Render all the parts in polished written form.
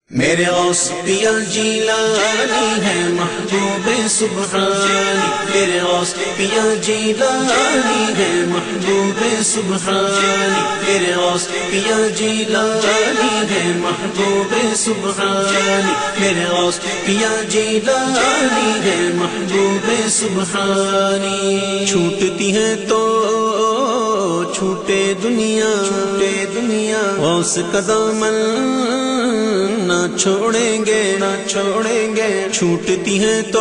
میرے غوث پیا جیلانی ہے محبوب سبحانی، میرے غوث پیا جیلانی ہے محبوب سبحانی، میرے غوث پیا جیلانی ہے محبوب سبحانی، میرے غوث پیا جیلانی ہے محبوب سبحانی۔ چھوٹتی ہے تو چھوٹے دنیا، غوث کا دامن نہ چھوڑیں گے، چھوٹتی ہے تو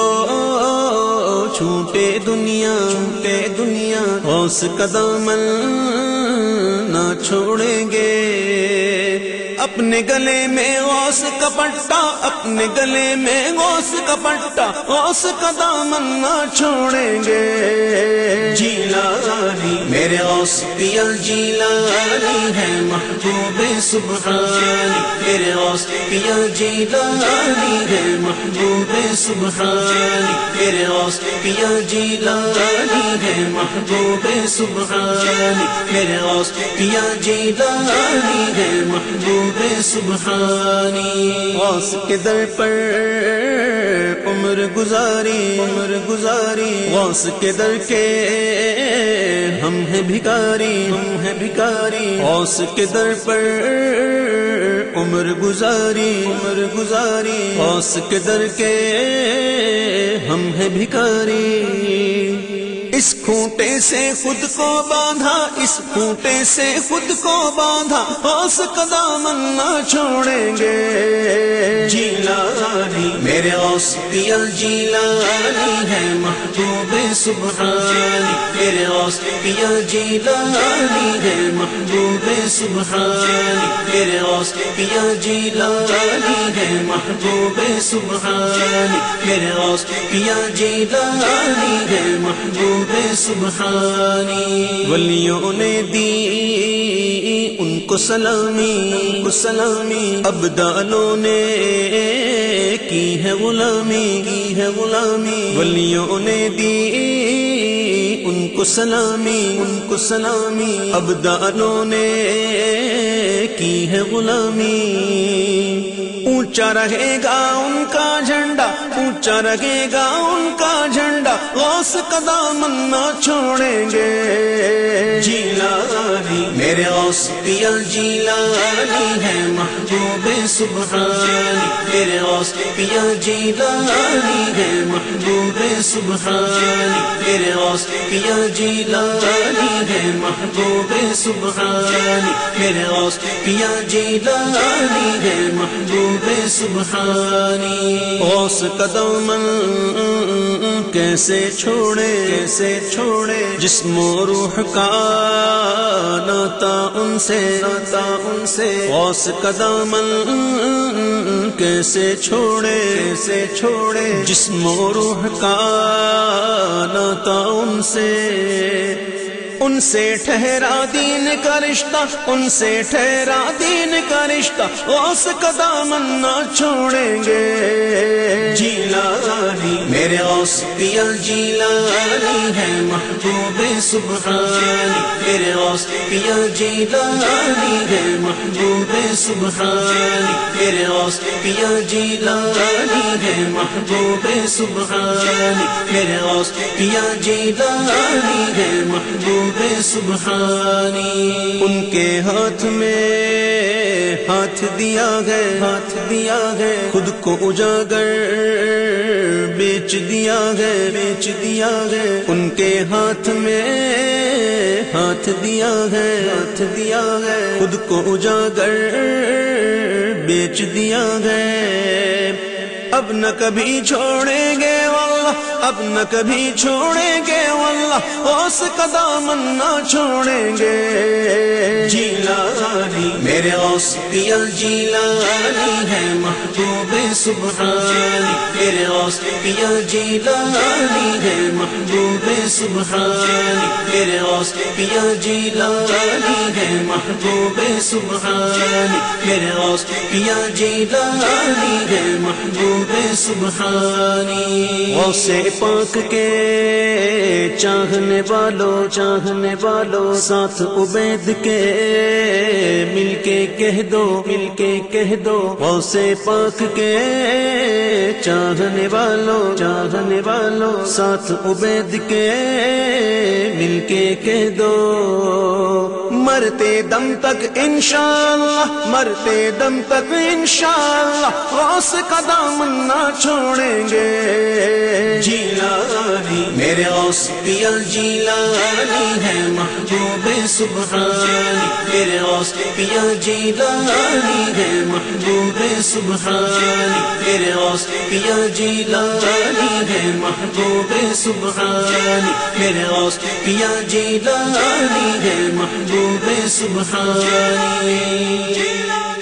چھوٹے دنیا، غوث کا دامن نہ چھوڑیں گے۔ اپنے گلے میں غوث کا پٹا، اپنے گلے میں غوث کا پٹا، غوث کا دامن نہ چھوڑیں گے۔ جیلانی میرے غوث پیا جیلانی ہے محبوب سبحانی، میرے غوث پیا جیلانی ہے محبوب سبحانی، میرے غوث پیا جیلانی ہے محبوب سبحانی، میرے غوث پیا جیلانی ہے محبوب سبحانی۔ غوث کے در پر عمر گزاری، غوث کے در کے ہم ہیں بھکاری، غوث کے در پر عمر گزاری، غوث کے در کے ہم ہیں بھکاری۔ اس کھوٹے سے خود کو باندھا، اس کھوٹے سے خود کو باندھا، غوث کا دامن نہ چھوڑیں گے۔ جیلانی میرے غوث پیا جیلانی ہے محبوب سبحانی، میرے غوث پیا جیلانی ہے محبوب سبحانی، میرے غوث پیا جیلانی ہے محبوب سبحانی، میرے غوث پیا جیلانی ہے محبوب سبحانی۔ ولیوں نے دی ان کو سلامی، ابدالوں نے کی ہے غلامی، ولیوں نے دی ان کو سلامی، ابدالوں نے کی ہے غلامی۔ اونچا رہے گا ان کا جھنڈا، اونچا رہے گا ان کا جھنڈا، غوث کا دامن نہ چھوڑیں گے۔ جیلانی میرے غوث پیا جیلانی ہے محبوب سبحانی، میرے غوث پیا جیلانی ہے محبوب سبحانی، میرے غوث پیا جیلانی ہے محبوب سبحانی، میرے غوث پیا جیلانی ہے محبوب سبحانی۔ غوث کا دامن کیسے چھوڑے، جسم و روح کا ناتا ان سے، غوث کا دامن کیسے چھوڑے، جسم و روح کا ناتا ان سے ٹھہرا دین کا رشتہ، ان سے ٹھہرا دین کا رشتہ، غوث کا دامن نہ چھوڑیں گے۔ جیلانی میرے غوث پیا جیلانی ہے محبوب سبحانی، میرے غوث پیا جیلانی ہے محبوب سبحانی، میرے غوث پیا جیلانی ہے محبوب سبحانی، میرے غوث پیا جیلانی ہے محبوب سبحانی۔ ان کے ہاتھ میں ہاتھ دیا ہے، خود کو اجاگر بیچ دیا ہے، ان کے ہاتھ میں ہاتھ دیا ہے، خود کو اجاگر بیچ دیا ہے۔ اب نہ کبھی چھوڑیں گے واللہ، اب نہ کبھی چھوڑیں گے واللہ، غوث کا دامن نہ چھوڑیں گے۔ جیلانی میرے غوث پیا جیلانی ہے محبوب سبحانی، میرے غوث پیا جیلانی ہے محبوب سبحانی، میرے غوث پیا جیلانی ہے محبوب سبحانی، میرے غوث پیا جیلانی ہے محبوب سبحانی۔ غوث پاک کے چاہنے والوں ساتھ عبید کے مل کے کہہ دو غوث پاک کے چاہنے والوں ساتھ عبید کے مل کے کہہ دو، مرتے دم تک انشاءاللہ غوث کا دامن نہ چھوڑیں گے۔ جیلانی میرے غوث پیا جیلانی ہے محبوب سبحانی، میرے غوث پیا جیلانی ہے محبوب سبحانی، میرے غوث پیا جیلانی ہے محبوب سبحانی، میرے غوث پیا جیلانی ہے محبوب سبحانی۔